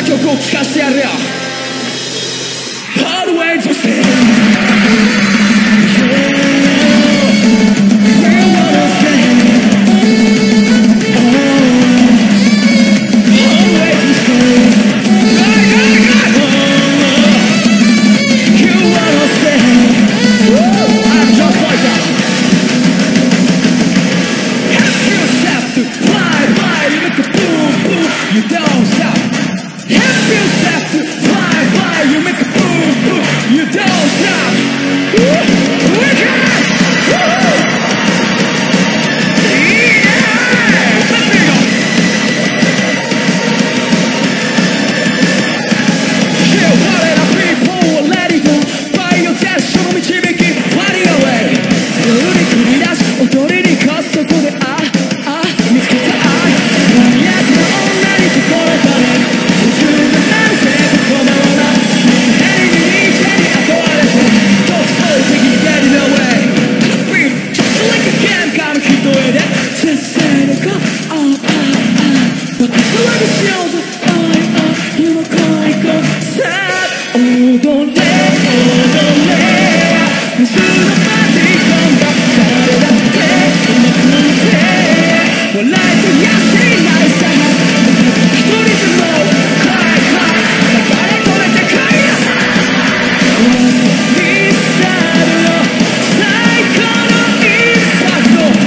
曲を聴かせてやるよ。 Always the same. You don't stop. Help yourself to fly, fly. You make a boom, boom. You don't stop. Wake up! Yeah! Let me go. Chill, what are the people? Let it go. By your test, show me Chibiki. Party away. 夜に繰り出し踊りにかそこで見つけた愛。何やつの女に心がね。普通の男性とこのまま変に一緒に憧れて独創的に get it away. Beat just like a game 紙一重で先生の子爆発しようぜ。今来いこさあ踊れ踊れ無数のパーティーコンバ誰だって今くなんて笑いとやしないさ。一人でも来い来いだから止めて来いよ。ミスターの最高の一発を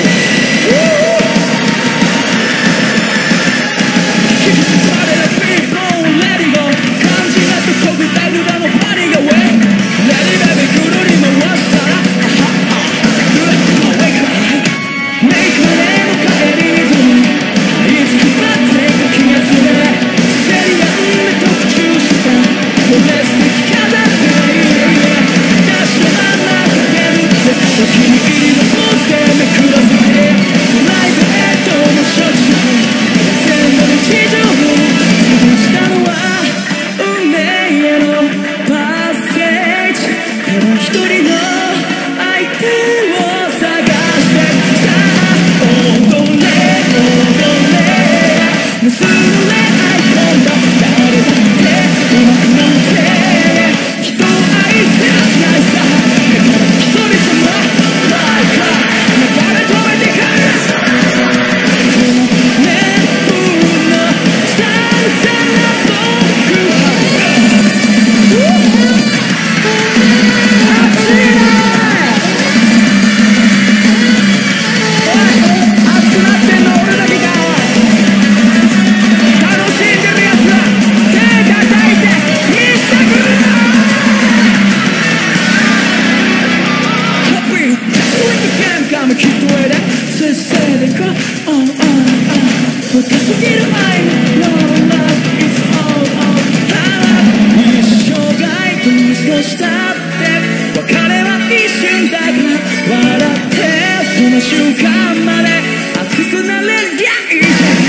引きずられる people let it go 感じなく飛びたぐらのパニが away let it baby くるり回したらWake up Make my name 帰りにずにいつ決まっていく気がするセリアンで特注したドレス的飾ってダッシュまんまかけるってお気に入りのポーズでめくらせてプライベートも処置して全部日常を潰したのは運命へのパスセージただ一人の相手を探してさあ踊れ踊れ無数の恋愛今度誰だってうまくなんて人を愛せはしないさだから一人様フライフライ流れ止めて帰るこの熱風のさらさら僕は熱いな熱くなってんの俺だけか楽しんでるやつは手叩いて見せてくれなコピー喧嘩もきっと上で接戦でか深すぎる愛の No love is all power 一生涯共に過ごしたって別れは一瞬だから笑ってその瞬間まで熱くなれりゃいいじゃん